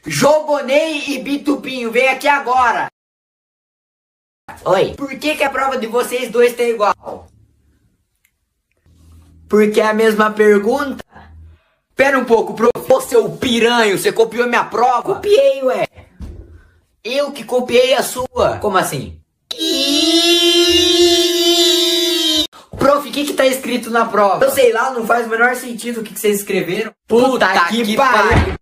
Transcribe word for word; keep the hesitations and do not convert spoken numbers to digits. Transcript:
Jobonei e Bitupinho, vem aqui agora. Oi. Por que que a prova de vocês dois tá igual? Porque é a mesma pergunta? Pera um pouco, prof. Ô, seu piranho, você copiou minha prova? Copiei, ué. Eu que copiei a sua. Como assim? Prof, o que que tá escrito na prova? Eu sei lá, não faz o menor sentido o que que vocês escreveram. Puta, Puta que, que pariu.